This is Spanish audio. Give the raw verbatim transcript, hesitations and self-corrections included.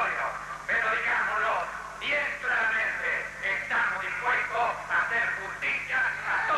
territorio. Pero digámoslo bien claramente, estamos dispuestos a hacer justicia a todos.